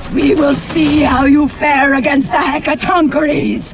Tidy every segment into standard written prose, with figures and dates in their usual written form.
We will see how you fare against the Hecatoncheires!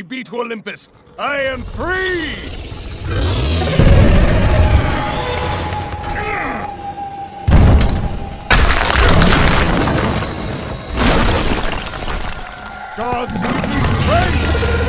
be to Olympus. I am free! Gods give me strength!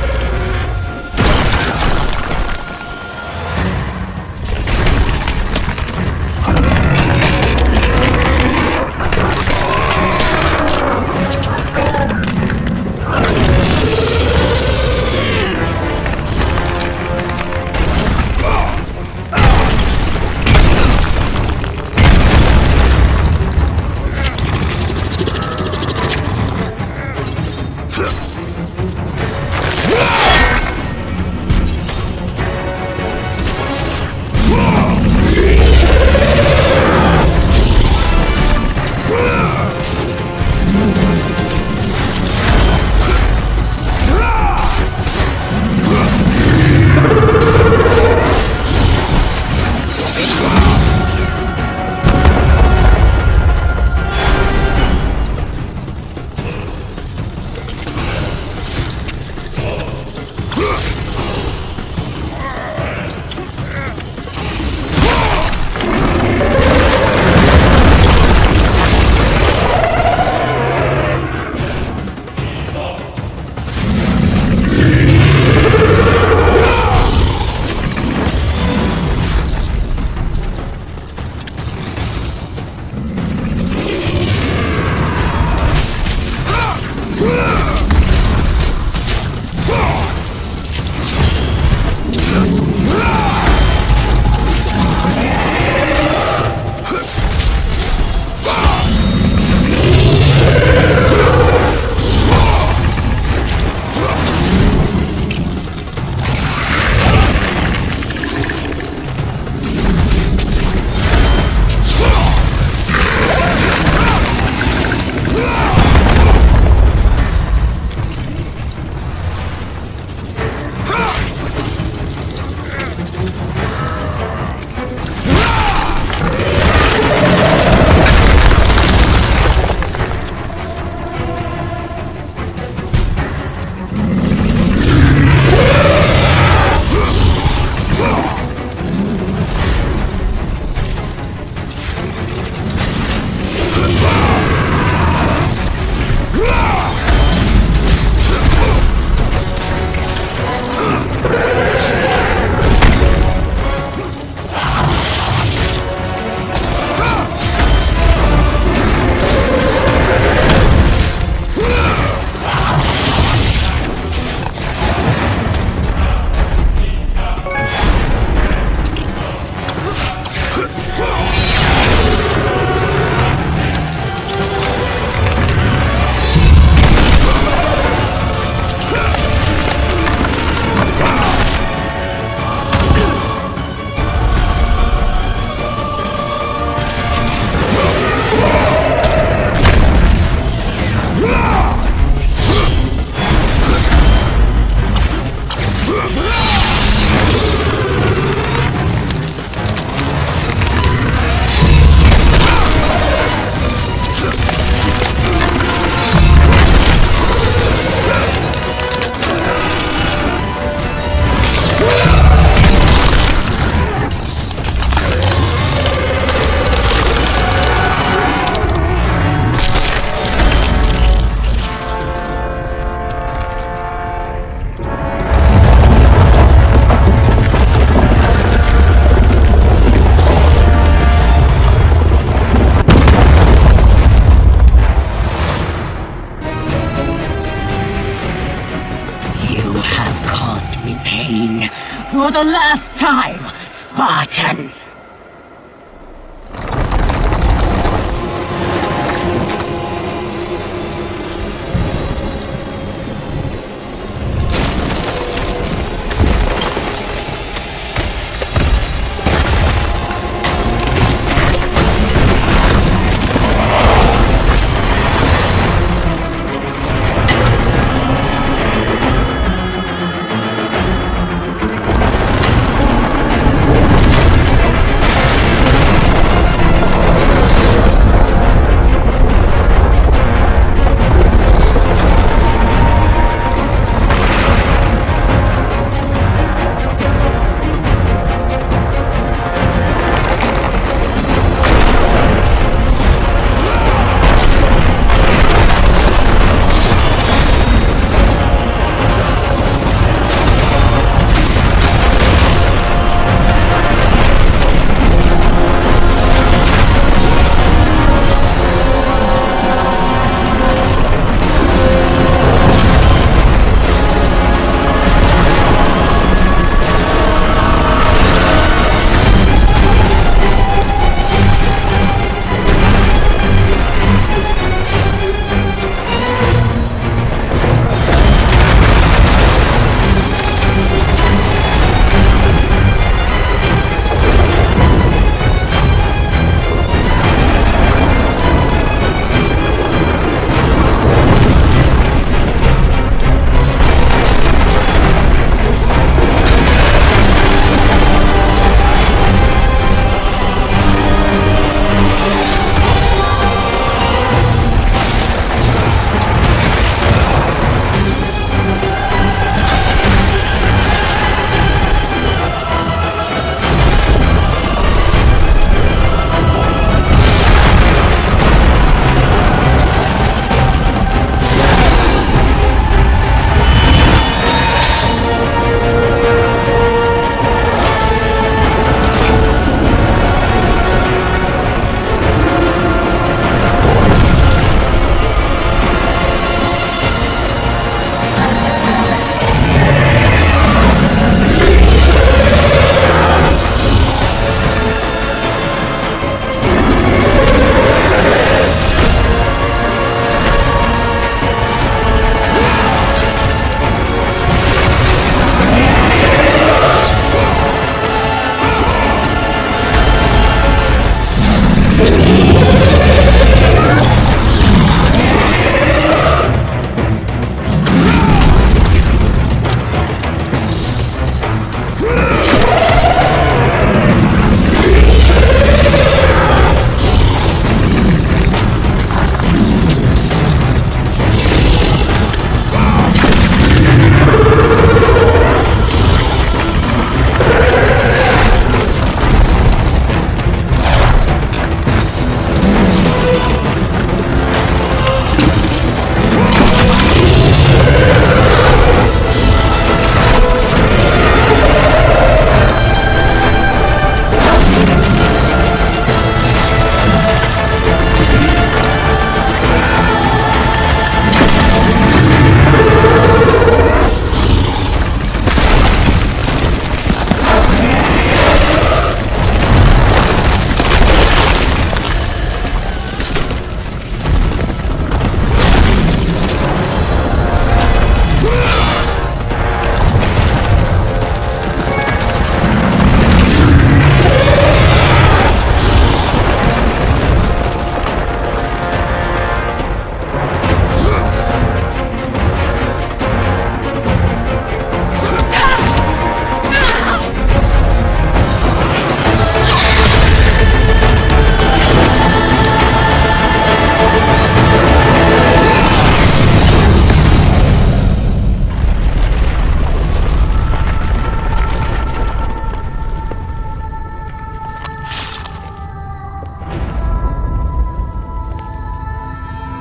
For the last time, Spartan!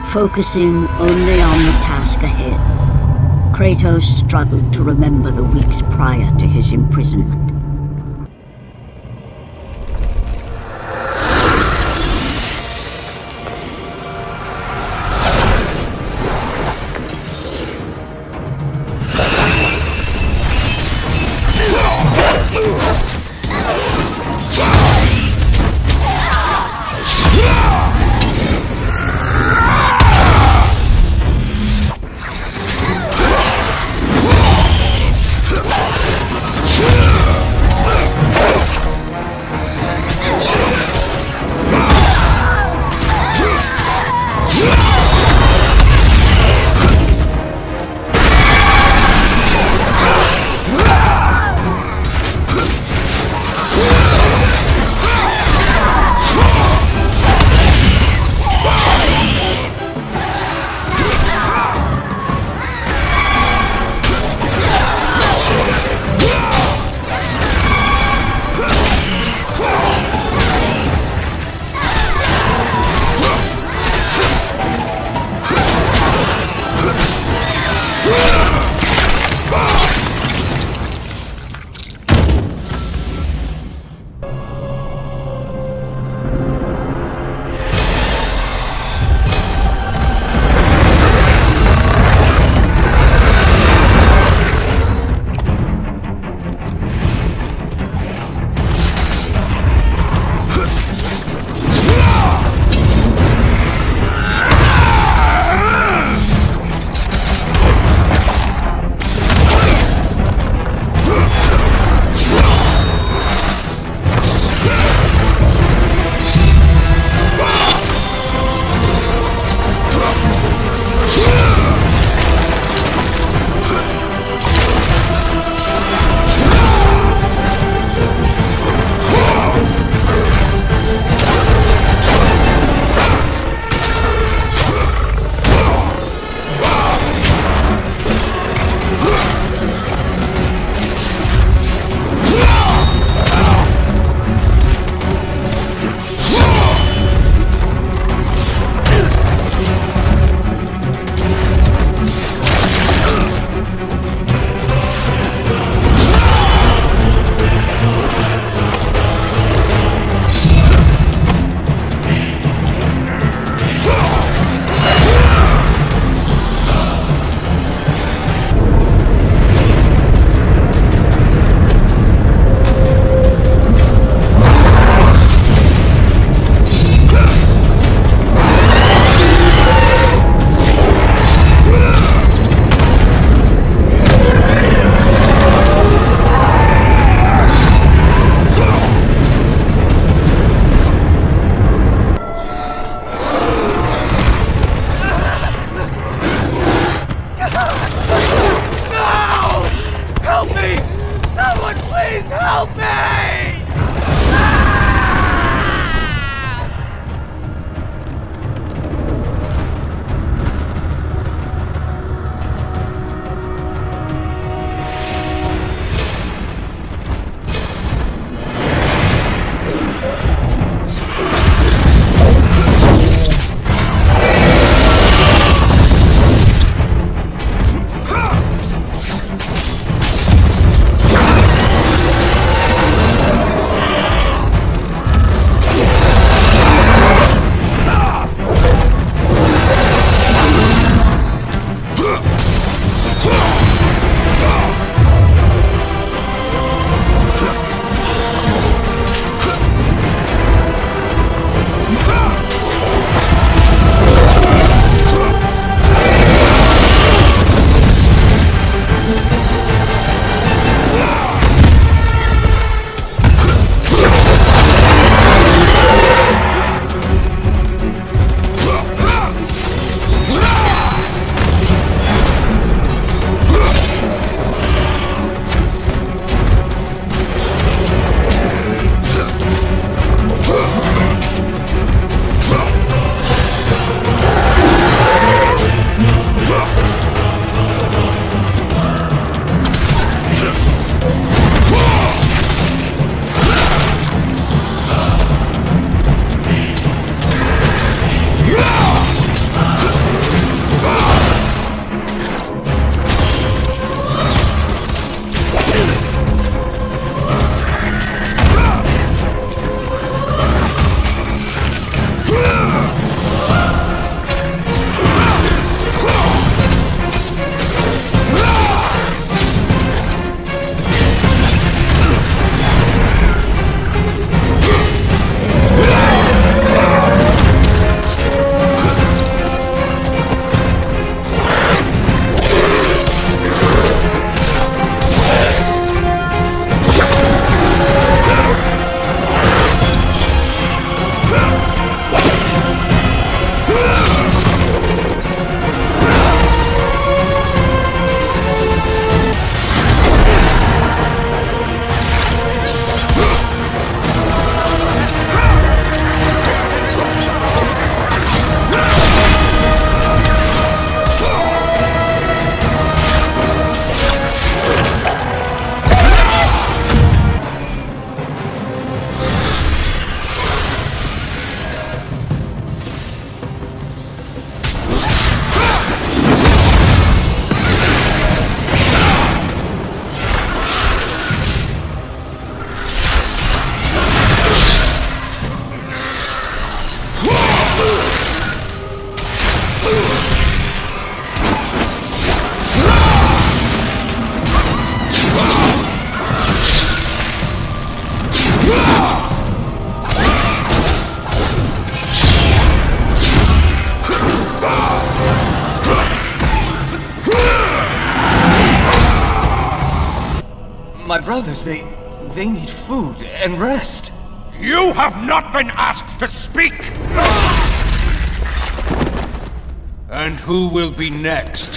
Focusing only on the task ahead, Kratos struggled to remember the weeks prior to his imprisonment. Yeah! others, they need food and rest. You have not been asked to speak! And who will be next?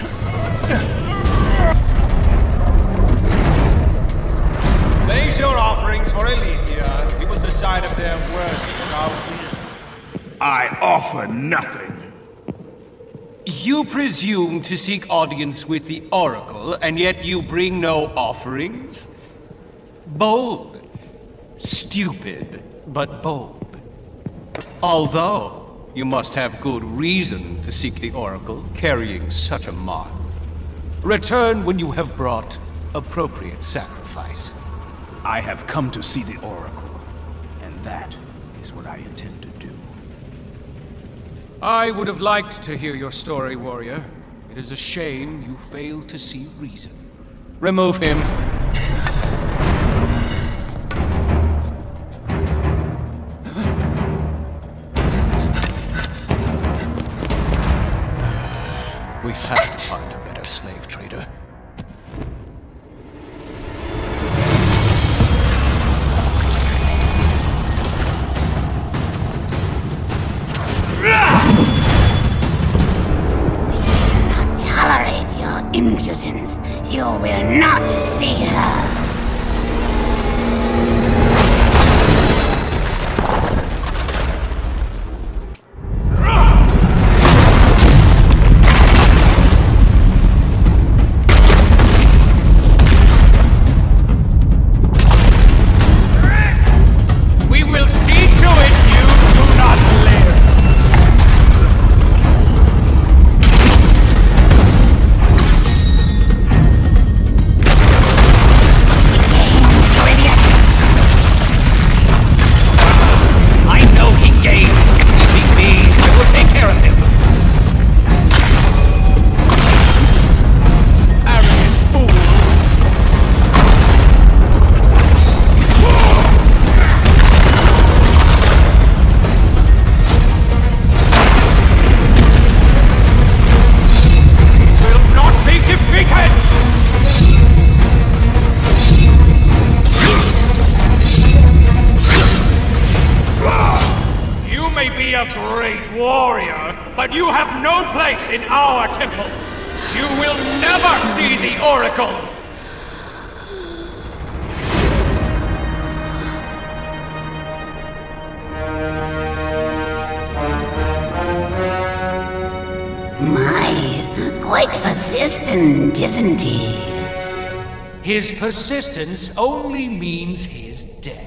Place your offerings for Aletheia. We will decide if they're worthy of our will. I offer nothing. You presume to seek audience with the Oracle, and yet you bring no offerings? Bold. Stupid, but bold. Although, you must have good reason to seek the Oracle, carrying such a mark. Return when you have brought appropriate sacrifice. I have come to see the Oracle, and that is what I intend to do. I would have liked to hear your story, warrior. It is a shame you failed to see reason. Remove him. We have to find a better slave trader. Tolerate your impudence. You will not see her. We will see to it you do not live. I know he gains. Leaving me, I will take care of him. Arrogant fool. Will not be defeated! You may be a great warrior, but you have no place in our temple. You will never see the Oracle! My, quite persistent, isn't he? His persistence only means his death.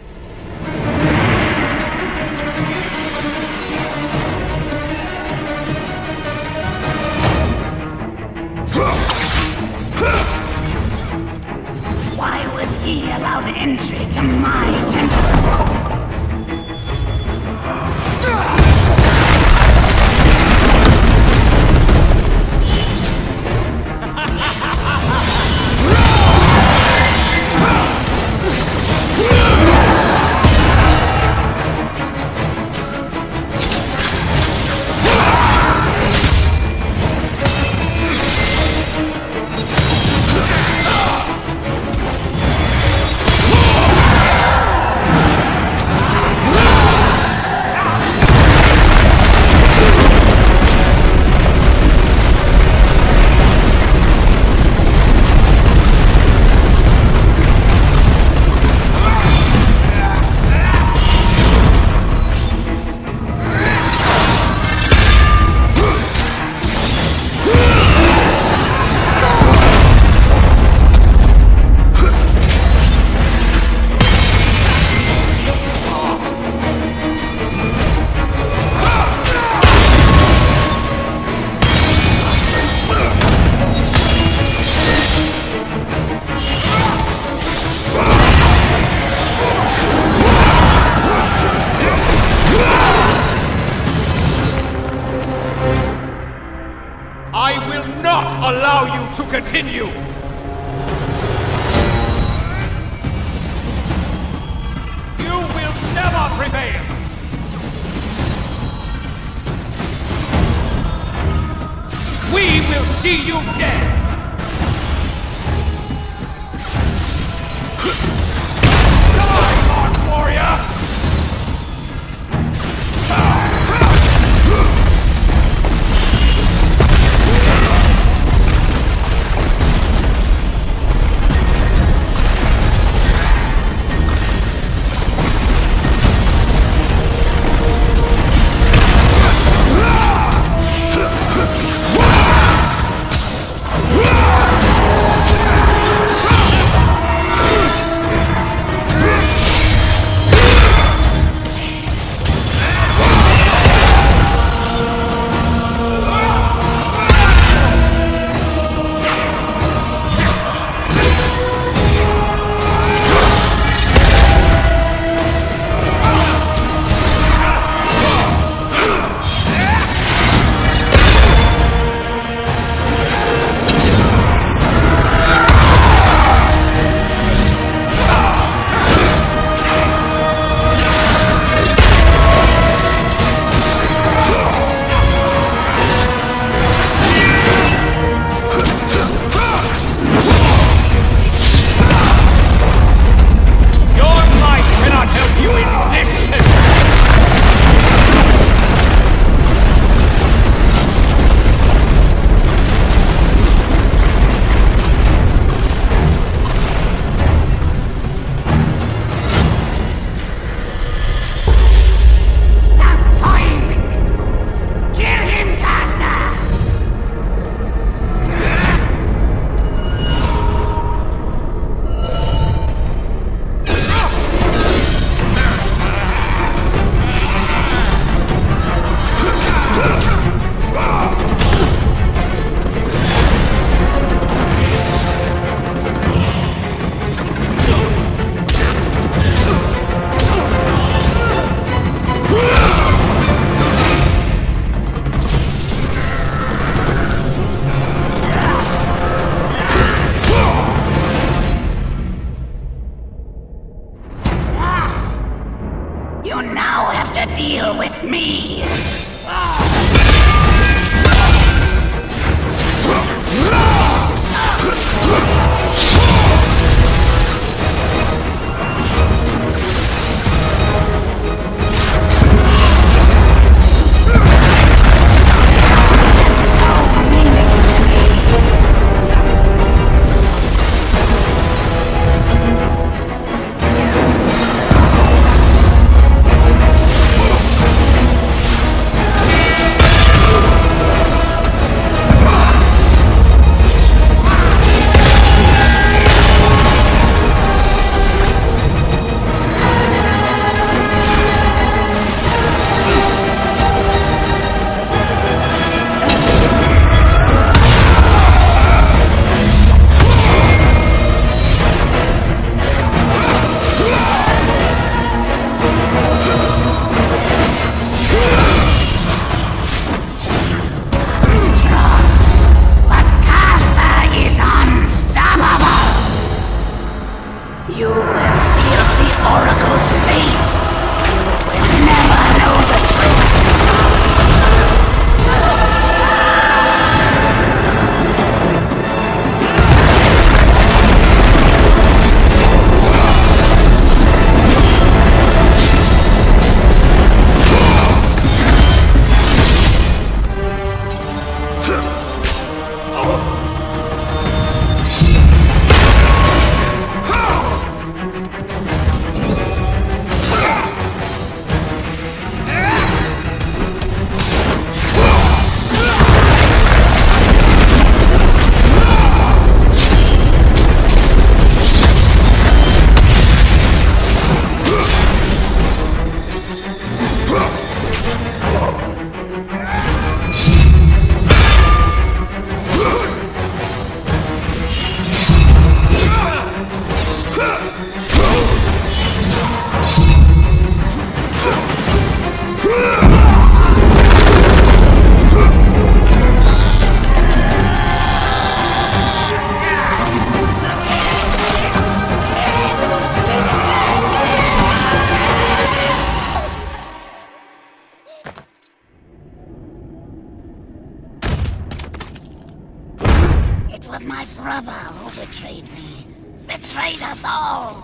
Why was he allowed entry to my temple? I will not allow you to continue! You will never prevail! We will see you dead! now have to deal with me. It was my brother who betrayed me. Betrayed us all.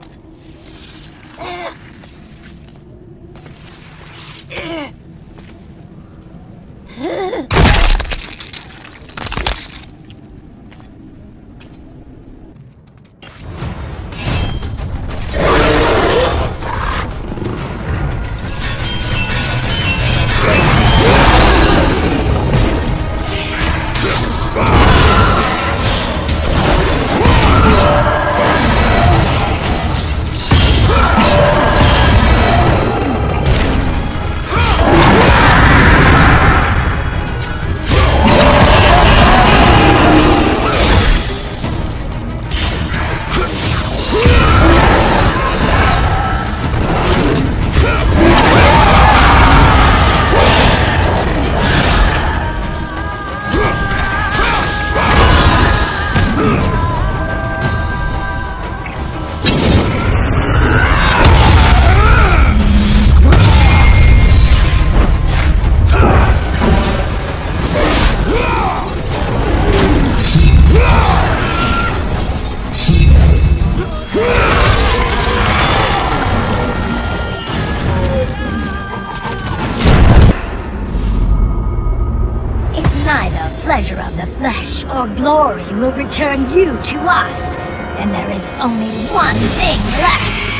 Pleasure of the flesh or glory will return you to us, and there is only one thing left.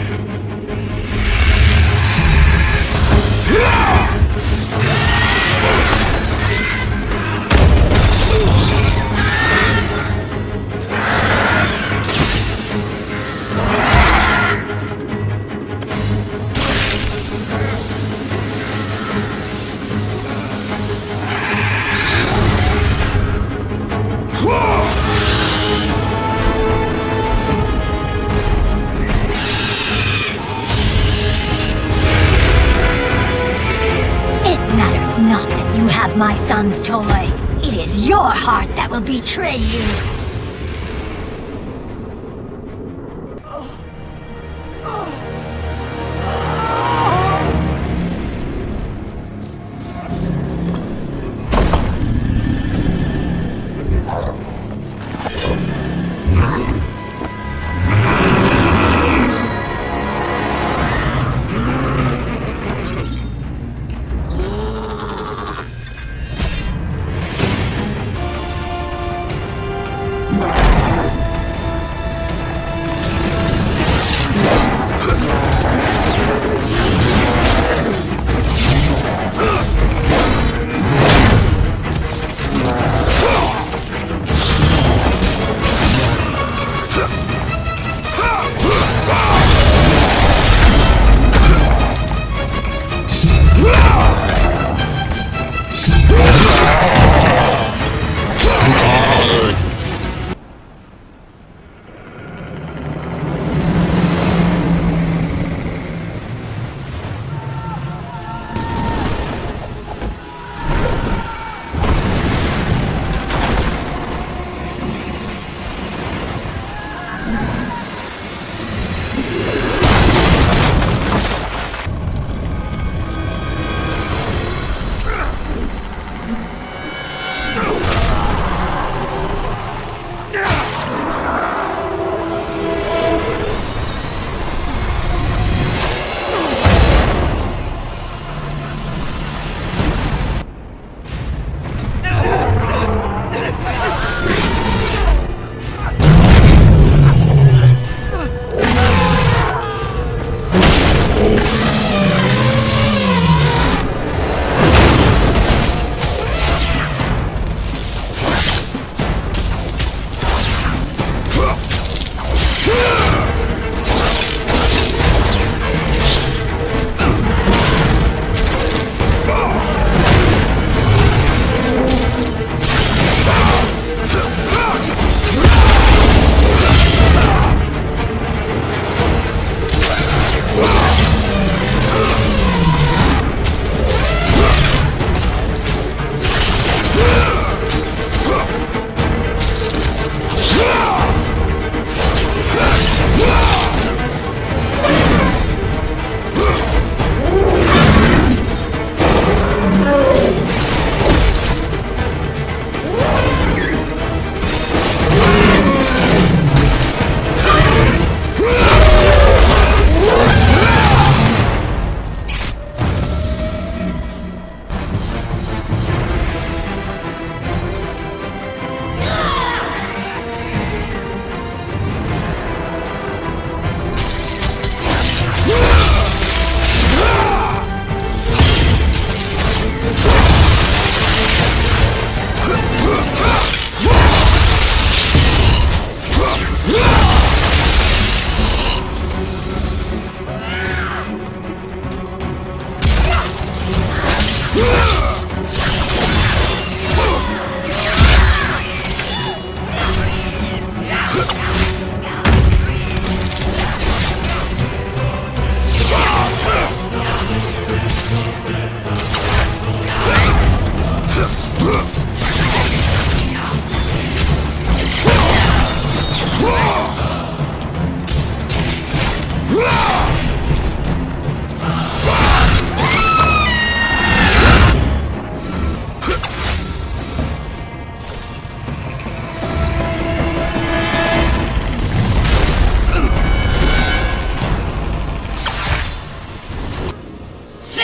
Not that you have my son's toy. It is your heart that will betray you.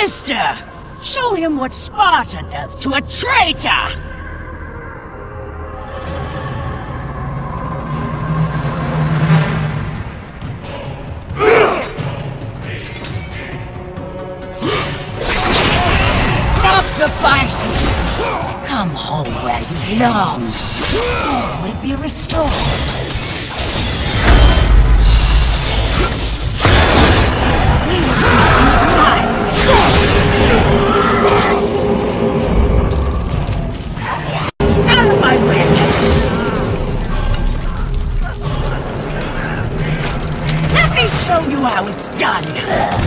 sister! Show him what Sparta does to a traitor! Stop the fight! Come home where you belong. All will be restored. Out of my way! Let me show you how it's done!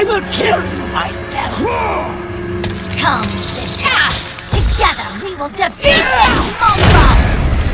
I will kill you myself! Come, sister! Together we will defeat this monster!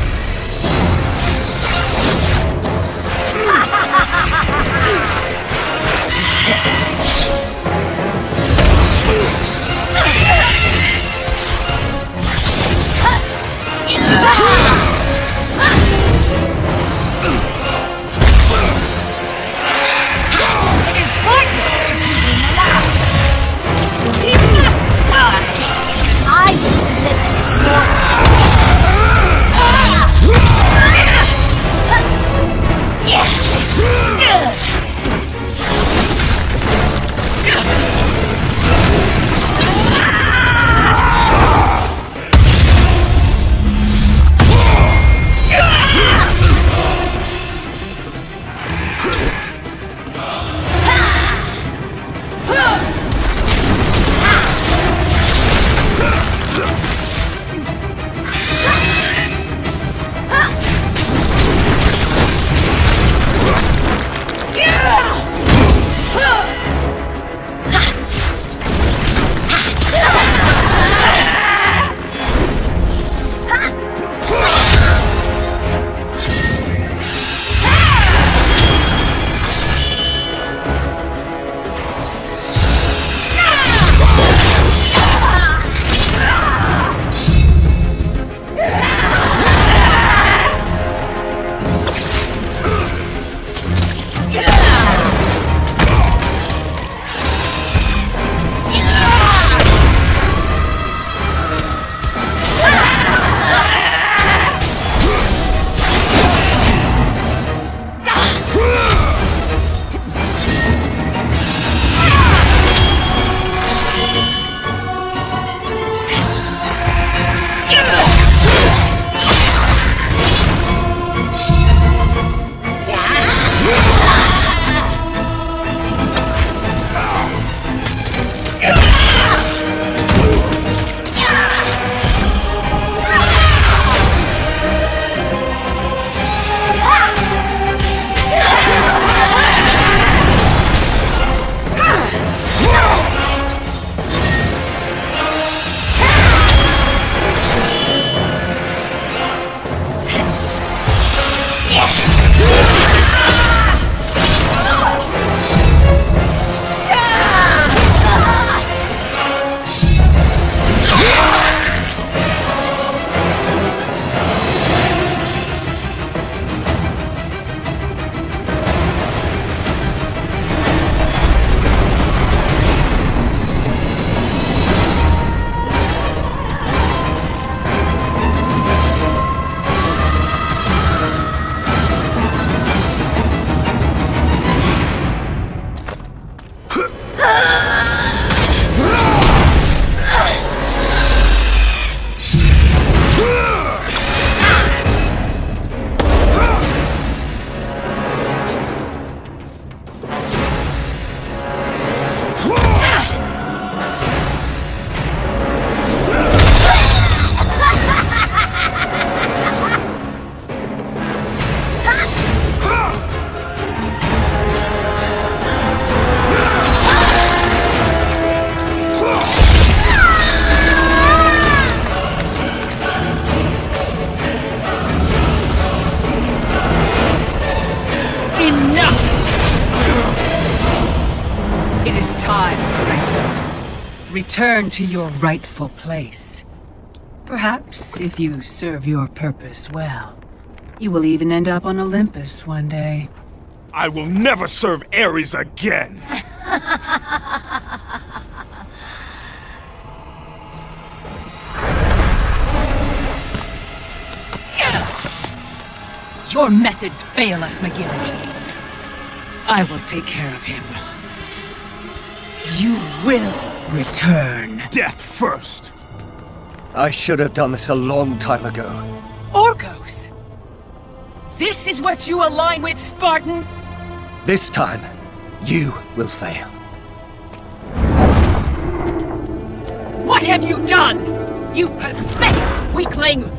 Return to your rightful place. Perhaps, if you serve your purpose well, you will even end up on Olympus one day. I will never serve Ares again! Your methods fail us, Megillah. I will take care of him. You will return. Death first! I should have done this a long time ago. Orcos! This is what you align with, Spartan? This time, you will fail. What have you done? You pathetic weakling!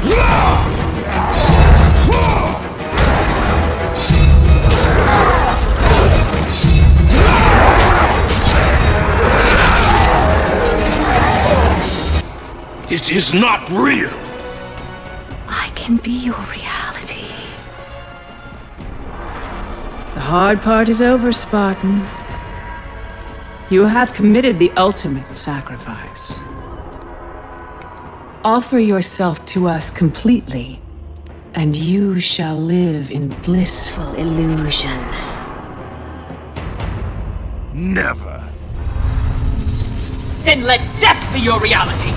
It is not real! I can be your reality. The hard part is over, Spartan. You have committed the ultimate sacrifice. Offer yourself to us completely, and you shall live in blissful illusion. Never! Then let death be your reality!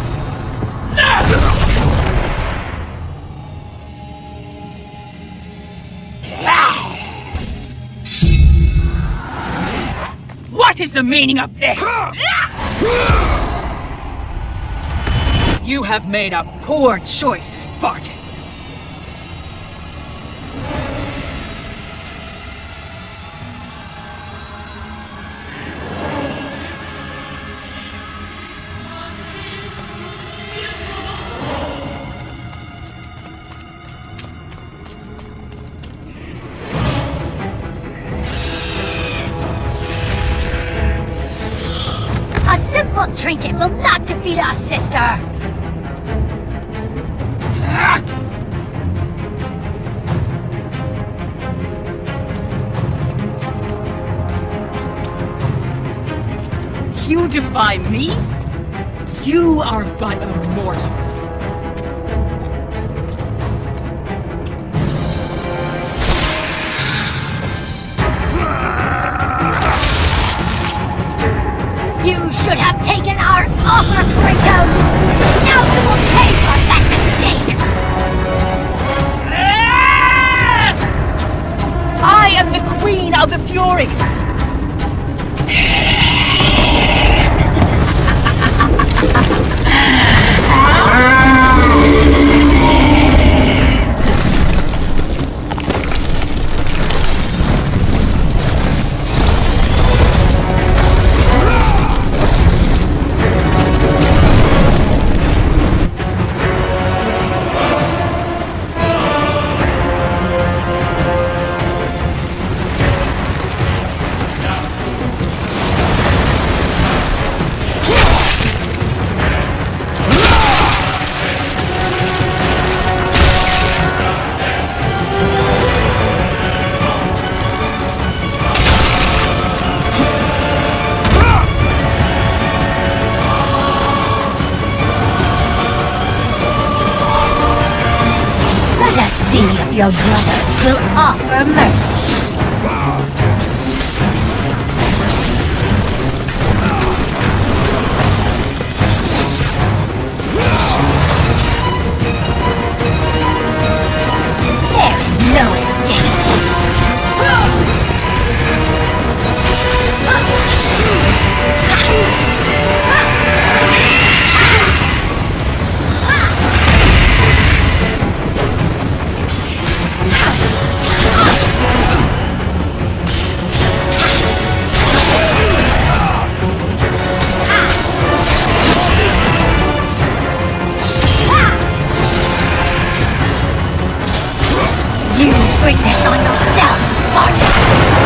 What is the meaning of this? You have made a poor choice, Spartan. A simple trinket will not defeat us, sister! You defy me? You are but a mortal. You should have taken our offer, Kratos! Now you will pay for that mistake! I am the Queen of the Furies! Your brothers will offer mercy. There is no escape. Bring this on yourself, Spartan!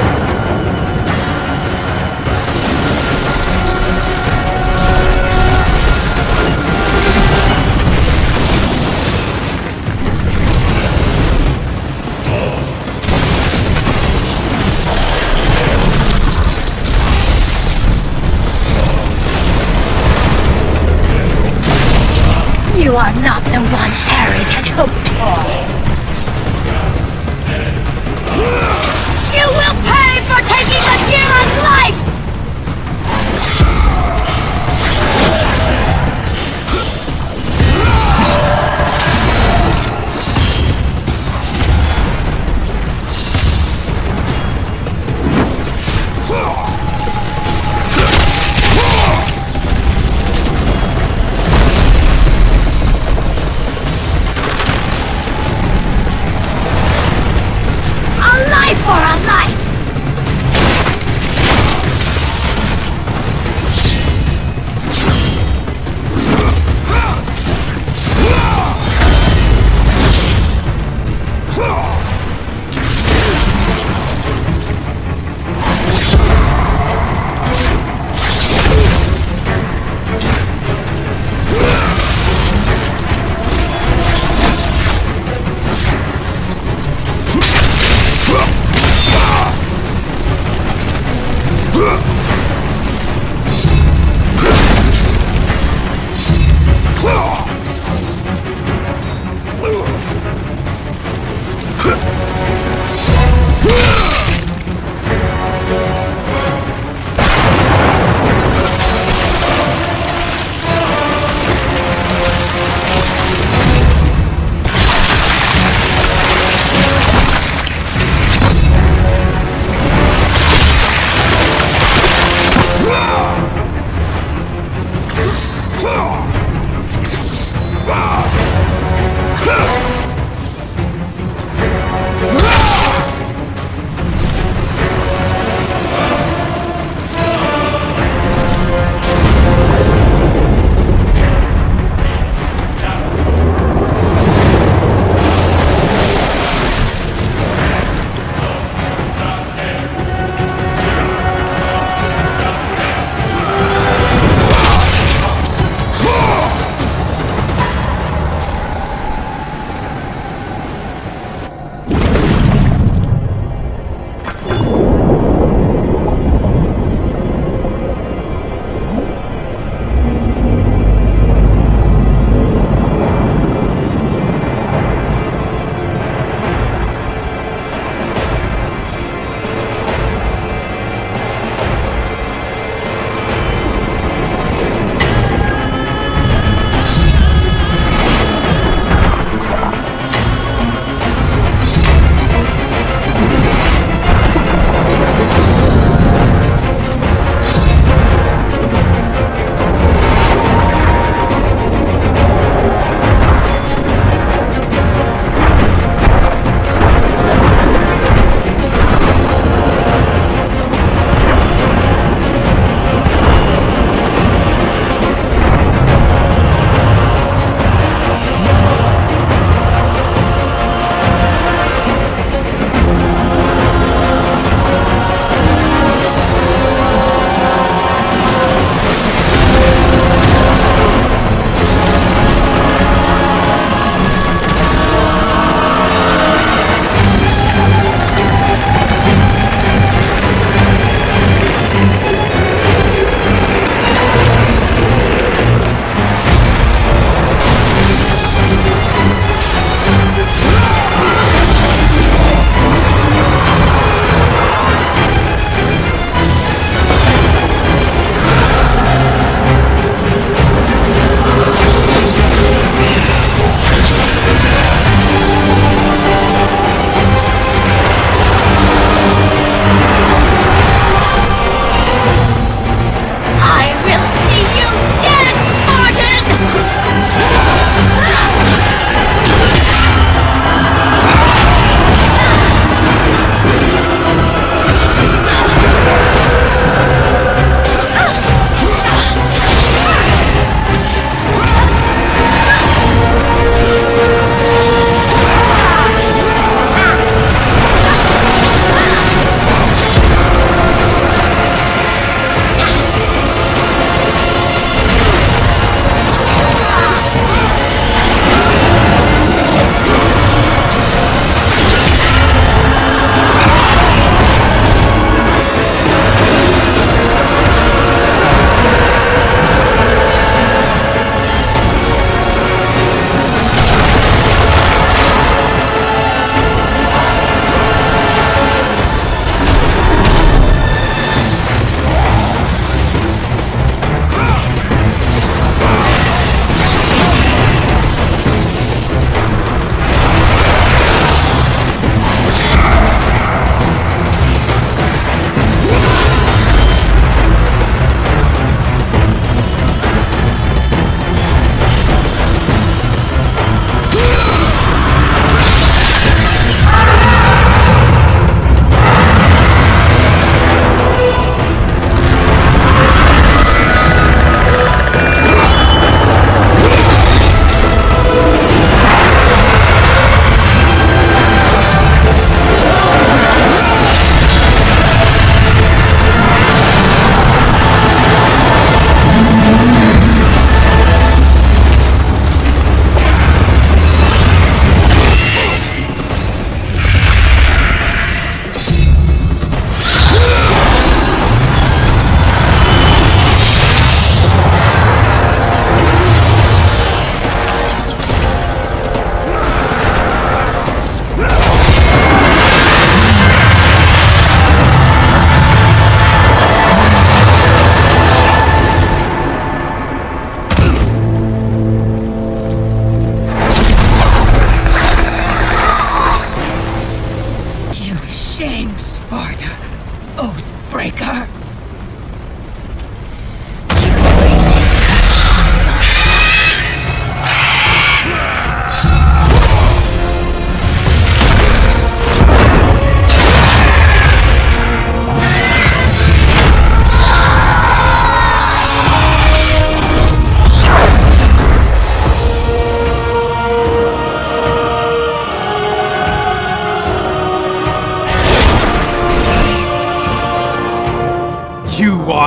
You are not the one Ares had hoped for. You will pay for taking Bagheera's life!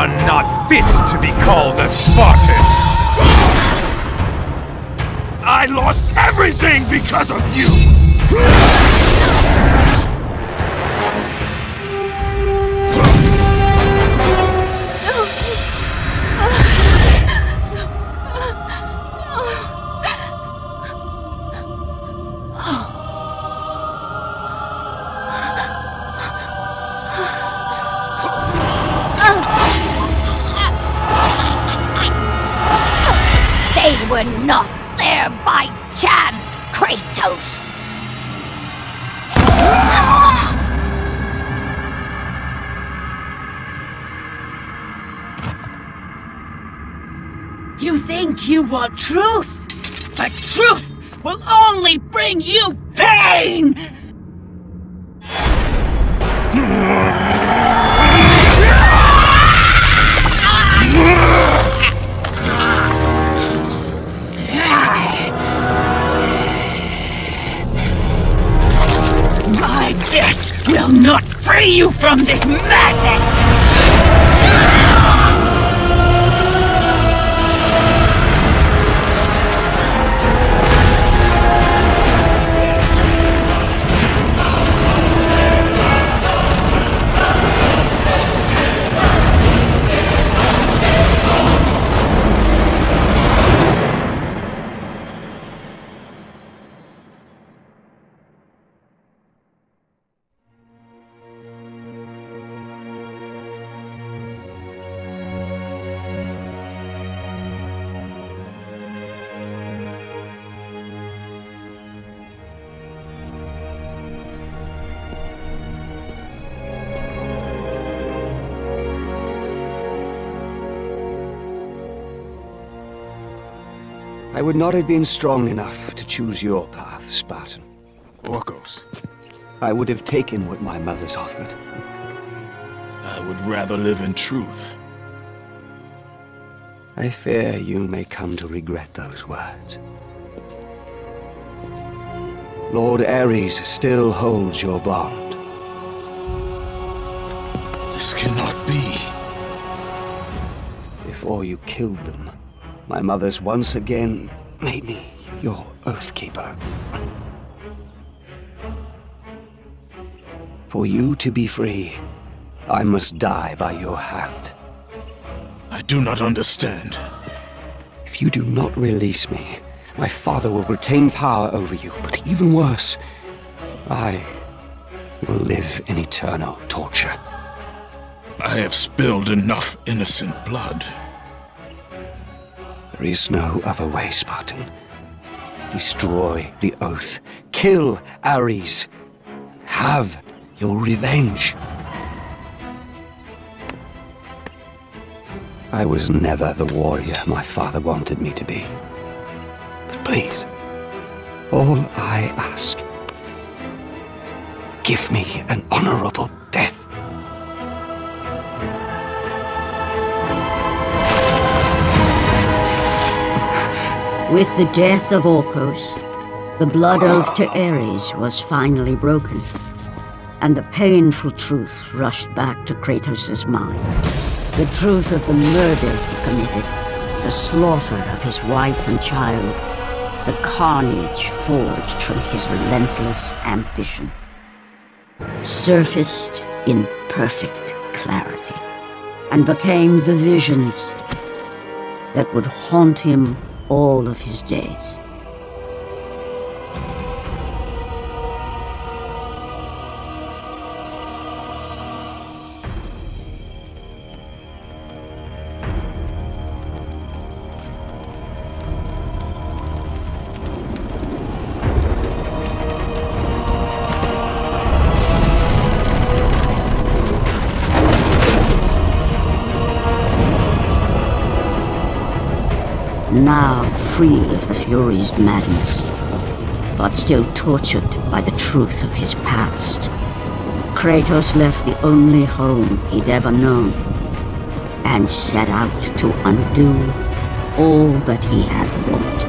are not fit to be called a Spartan! I lost everything because of you! They were not there by chance, Kratos! You think you want truth? But truth will only bring you pain! My death will not free you from this madness! I would not have been strong enough to choose your path, Spartan. Orcos, I would have taken what my mother's offered. I would rather live in truth. I fear you may come to regret those words. Lord Ares still holds your bond. This cannot be. Before you killed them, my mother's once again made me your Oathkeeper. For you to be free, I must die by your hand. I do not understand. If you do not release me, my father will retain power over you, but even worse, I will live in eternal torture. I have spilled enough innocent blood. There is no other way, Spartan. Destroy the Oath. Kill Ares. Have your revenge. I was never the warrior my father wanted me to be. But please, all I ask, give me an honorable death. With the death of Orcos, the blood oath to Ares was finally broken, and the painful truth rushed back to Kratos' mind. The truth of the murder he committed, the slaughter of his wife and child, the carnage forged from his relentless ambition, surfaced in perfect clarity, and became the visions that would haunt him all of his days. Now free of the Furies' madness, but still tortured by the truth of his past, Kratos left the only home he'd ever known and set out to undo all that he had wrought.